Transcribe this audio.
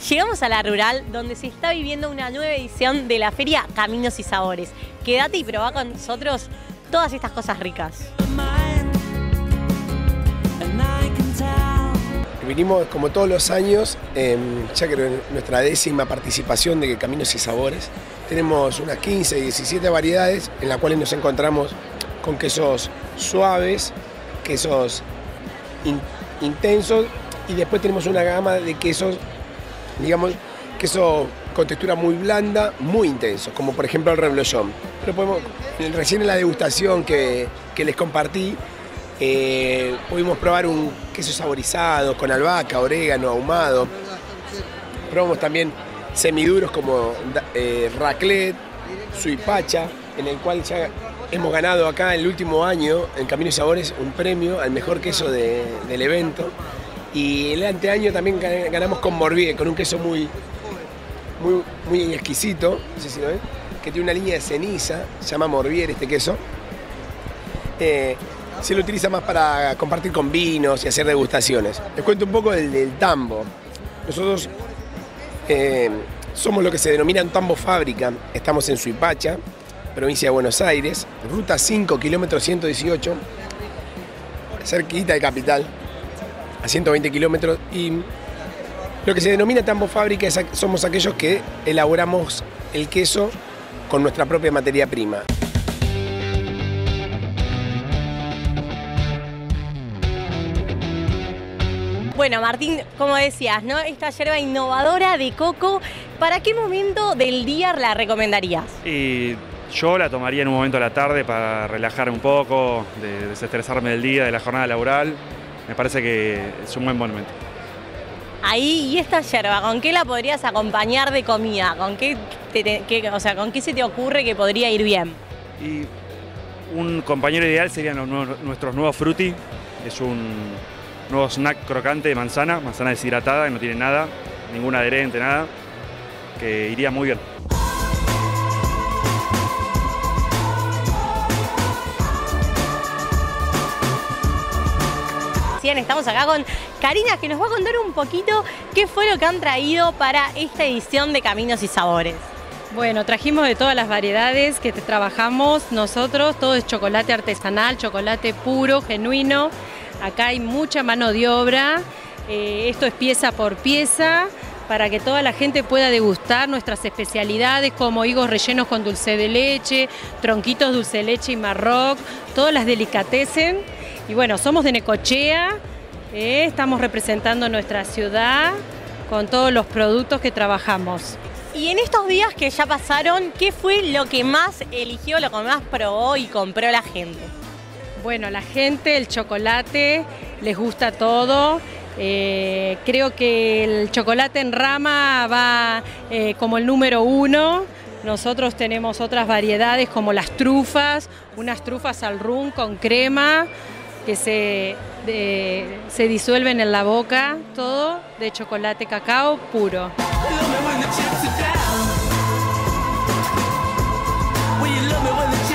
Llegamos a la rural, donde se está viviendo una nueva edición de la feria Caminos y Sabores. Quédate y probá con nosotros todas estas cosas ricas. Vinimos como todos los años, ya creo en nuestra 10ª participación de Caminos y Sabores. Tenemos unas 15, 17 variedades en las cuales nos encontramos con quesos suaves, quesos intensos, y después tenemos una gama de quesos, digamos, queso con textura muy blanda, muy intenso, como por ejemplo el reblochón. Pero recién en la degustación que les compartí, pudimos probar un queso saborizado con albahaca, orégano, ahumado. Probamos también semiduros como raclette, suipacha, en el cual ya hemos ganado acá el último año en Caminos y Sabores un premio al mejor queso del evento. Y el anteaño también ganamos con Morbier, con un queso muy exquisito, no sé si lo ven, que tiene una línea de ceniza, se llama Morbier este queso. Se lo utiliza más para compartir con vinos y hacer degustaciones. Les cuento un poco del tambo. Nosotros somos lo que se denomina un tambo fábrica. Estamos en Suipacha, provincia de Buenos Aires, ruta 5, kilómetro 118, cerquita de Capital, a 120 kilómetros. Y lo que se denomina tambo fábrica somos aquellos que elaboramos el queso con nuestra propia materia prima. Bueno, Martín, como decías, ¿no? Esta yerba innovadora de coco, ¿para qué momento del día la recomendarías? Y yo la tomaría en un momento de la tarde para relajarme un poco, desestresarme del día, de la jornada laboral. Me parece que es un buen momento. Ahí, ¿y esta yerba, con qué la podrías acompañar de comida? ¿Con qué se te ocurre que podría ir bien? Y un compañero ideal serían nuestros nuevos frutti. Es un nuevo snack crocante de manzana deshidratada, que no tiene nada, ningún adherente, nada, que iría muy bien. Estamos acá con Karina, que nos va a contar un poquito qué fue lo que han traído para esta edición de Caminos y Sabores. Bueno, trajimos de todas las variedades que trabajamos nosotros, todo es chocolate artesanal, chocolate puro, genuino. Acá hay mucha mano de obra, esto es pieza por pieza, para que toda la gente pueda degustar nuestras especialidades como higos rellenos con dulce de leche, tronquitos dulce de leche y marroc, todas las delicatessen. Y bueno, somos de Necochea, estamos representando nuestra ciudad con todos los productos que trabajamos. Y en estos días que ya pasaron, ¿qué fue lo que más eligió, lo que más probó y compró la gente? Bueno, la gente, el chocolate, les gusta todo. Creo que el chocolate en rama va como el número 1. Nosotros tenemos otras variedades como las trufas, unas trufas al rum con crema que se disuelven en la boca, todo de chocolate cacao puro. Love me when the chips are down. Will you love me when the